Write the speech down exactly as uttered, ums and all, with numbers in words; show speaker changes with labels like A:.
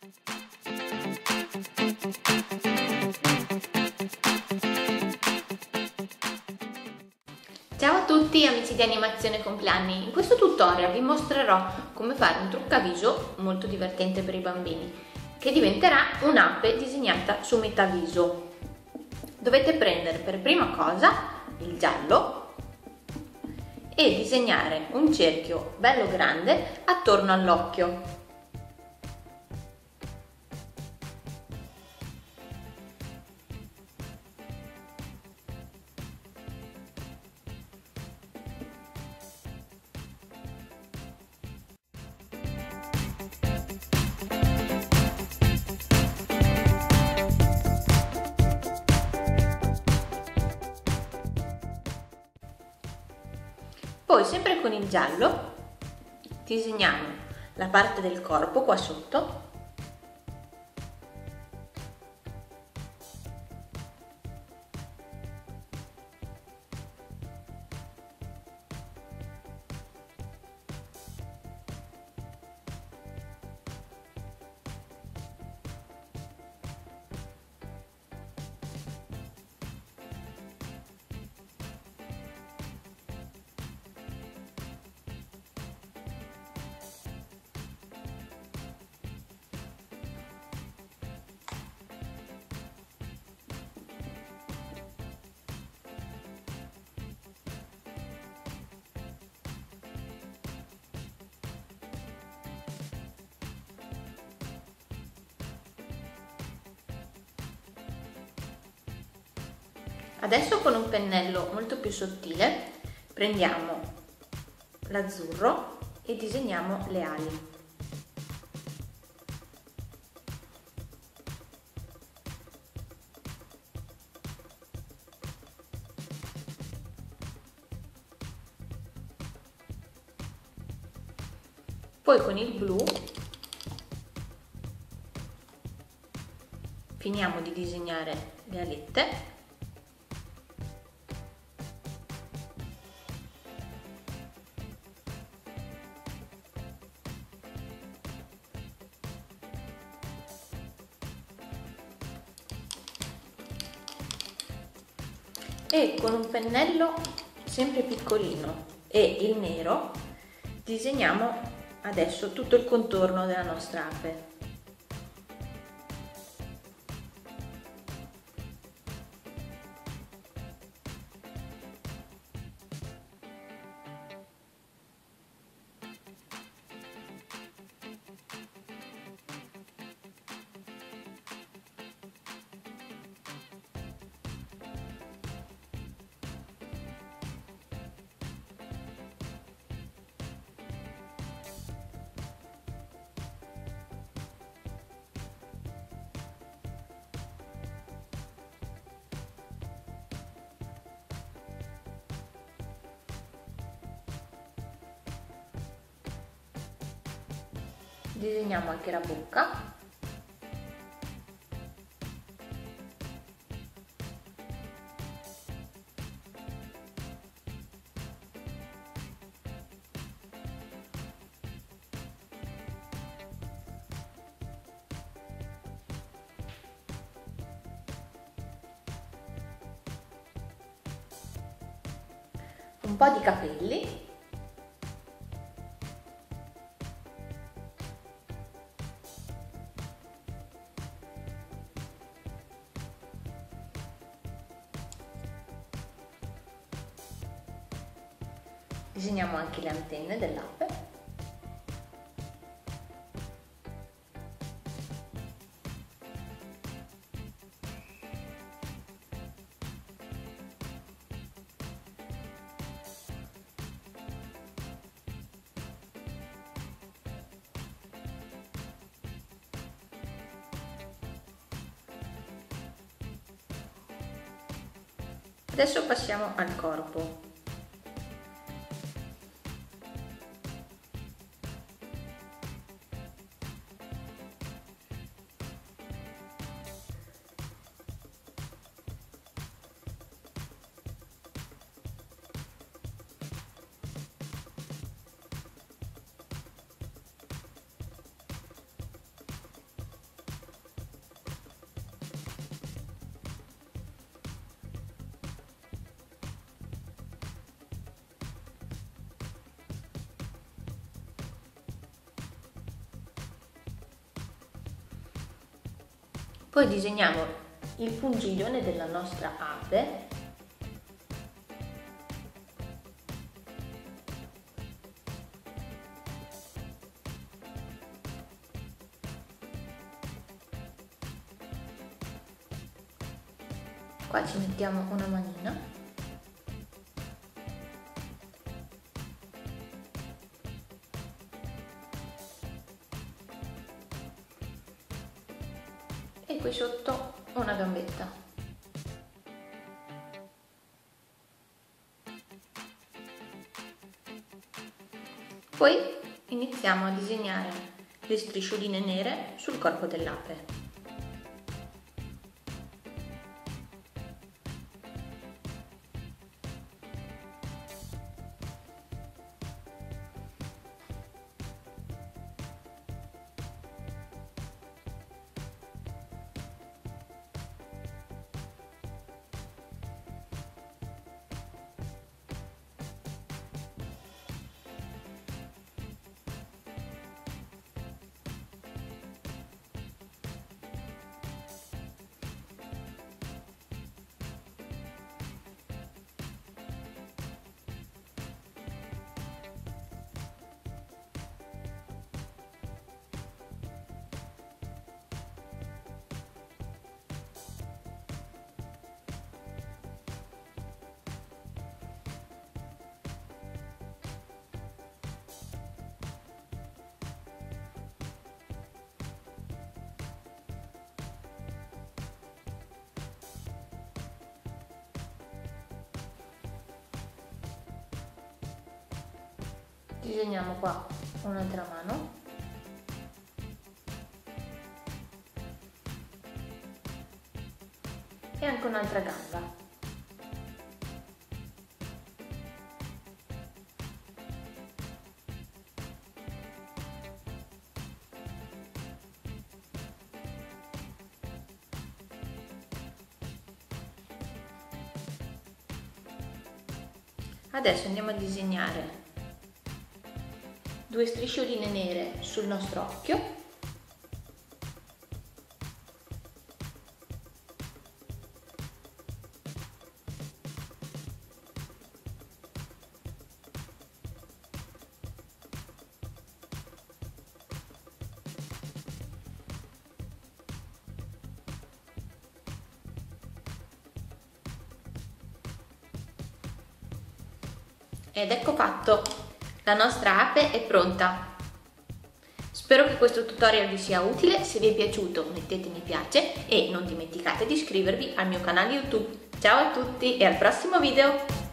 A: Ciao a tutti amici di Animazione Compleanni, in questo tutorial vi mostrerò come fare un truccaviso molto divertente per i bambini che diventerà un'ape disegnata su metà viso. Dovete prendere per prima cosa il giallo e disegnare un cerchio bello grande attorno all'occhio. Poi, sempre con il giallo, disegniamo la parte del corpo qua sotto Adesso con un pennello molto più sottile prendiamo l'azzurro e disegniamo le ali. Poi con il blu finiamo di disegnare le alette. E con un pennello sempre piccolino e il nero disegniamo adesso tutto il contorno della nostra ape. Disegniamo anche la bocca. Un po' di capelli. Disegniamo anche le antenne dell'ape. Adesso passiamo al corpo. Poi disegniamo il pungiglione della nostra ape. Qua ci mettiamo una manina. E qui sotto una gambetta. Poi iniziamo a disegnare le striscioline nere sul corpo dell'ape. Disegniamo qua un'altra mano e anche un'altra gamba. Adesso andiamo a disegnare due striscioline nere sul nostro occhio ed ecco fatto! La nostra ape è pronta. Spero che questo tutorial vi sia utile. Se vi è piaciuto mettete mi piace e non dimenticate di iscrivervi al mio canale YouTube. Ciao a tutti e al prossimo video!